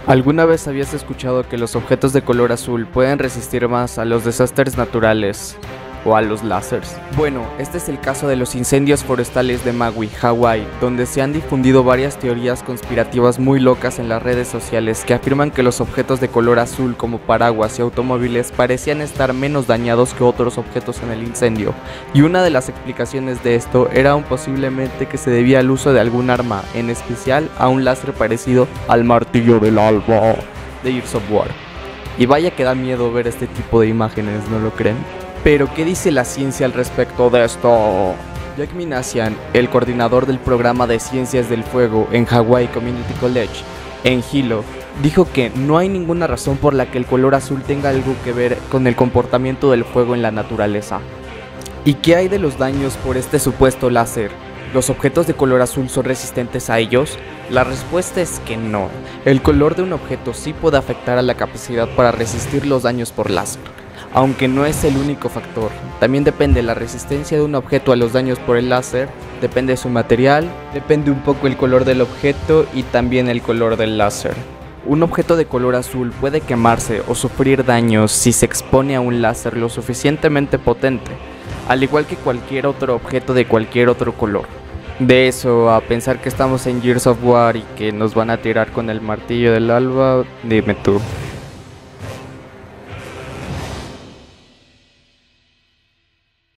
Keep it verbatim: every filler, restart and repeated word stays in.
¿Alguna vez habías escuchado que los objetos de color azul pueden resistir más a los desastres naturales o a los láseres? Bueno, este es el caso de los incendios forestales de Maui, Hawái, donde se han difundido varias teorías conspirativas muy locas en las redes sociales que afirman que los objetos de color azul como paraguas y automóviles parecían estar menos dañados que otros objetos en el incendio, y una de las explicaciones de esto era aún posiblemente que se debía al uso de algún arma, en especial a un láser parecido al martillo del alba de Gears of War. Y vaya que da miedo ver este tipo de imágenes, ¿no lo creen? Pero, ¿qué dice la ciencia al respecto de esto? Jack Minassian, el coordinador del programa de Ciencias del Fuego en Hawaii Community College, en Hilo, dijo que no hay ninguna razón por la que el color azul tenga algo que ver con el comportamiento del fuego en la naturaleza. ¿Y qué hay de los daños por este supuesto láser? ¿Los objetos de color azul son resistentes a ellos? La respuesta es que no. El color de un objeto sí puede afectar a la capacidad para resistir los daños por láser, aunque no es el único factor. También depende la resistencia de un objeto a los daños por el láser, depende de su material, depende un poco el color del objeto y también el color del láser. Un objeto de color azul puede quemarse o sufrir daños si se expone a un láser lo suficientemente potente, al igual que cualquier otro objeto de cualquier otro color. De eso a pensar que estamos en Gears of War y que nos van a tirar con el martillo del alba, dime tú.